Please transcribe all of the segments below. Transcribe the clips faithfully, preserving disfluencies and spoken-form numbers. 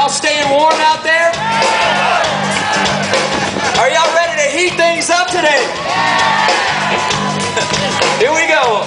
Y'all staying warm out there? Are y'all ready to heat things up today? Here we go.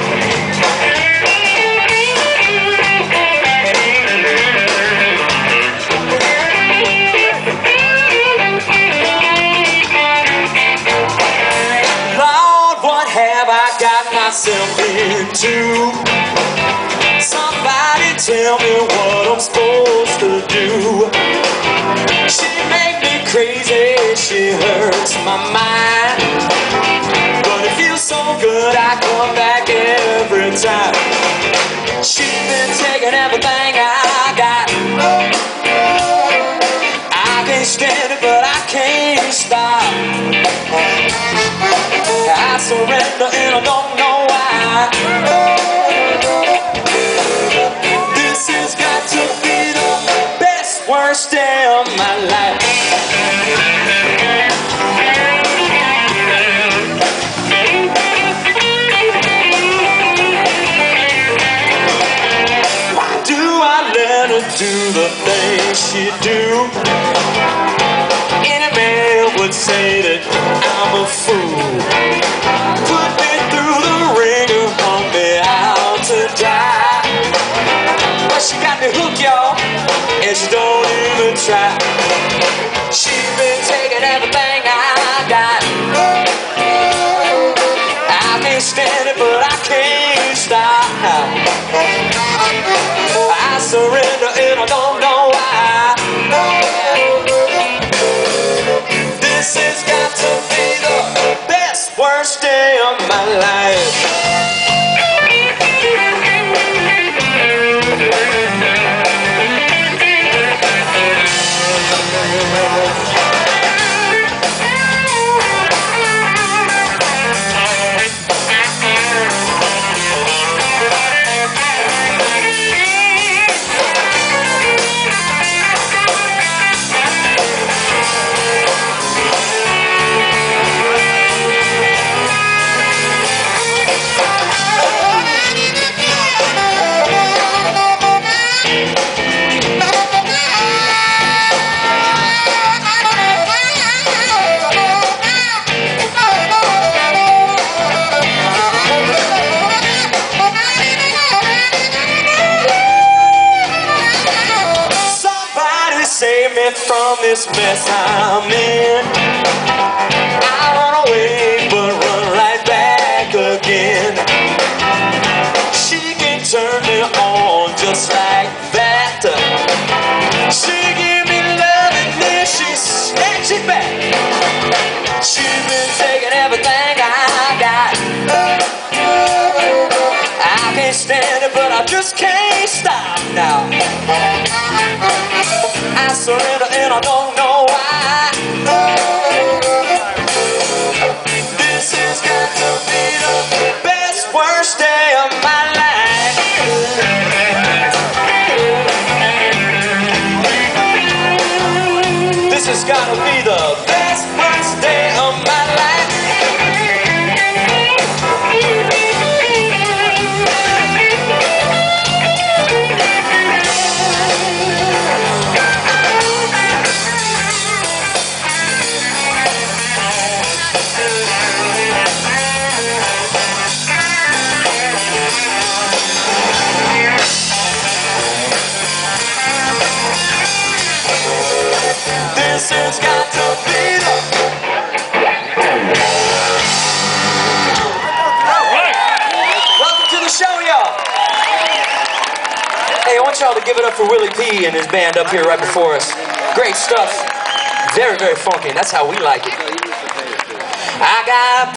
Lord, what have I got myself into? Somebody tell me what I'm supposed to do. She make me crazy, she hurts my mind, but it feels so good I come back every time. She's been taking everything I got. I can't stand it, but I can't stop. I surrender and I don't know why. This has got to be the best, worst day of my life. Why do I let her do the things she do? Any man would say that I'm a fool. Put me through the ringer, hung me out to die. But she got me hooked, y'all, and she don't even try. She's been taking everything I got. I can't stand it, but I can't stop. I surrender and I don't know why. This has got to be the best, worst day of my life. Save me from this mess I'm in. I run away, but run right back again. She can turn me on just like that. She give me love and then she snatch it back. She's been taking everything I got. I can't stand it, but I just can't stop now. I surrender and I don't know why. This has got to be the best, worst day of my life. This has got to be the best, worst day of my life. This has got to be the... Welcome to the show, y'all. Hey, I want y'all to give it up for Willie P and his band up here right before us. Great stuff. Very, very funky. That's how we like it. I got...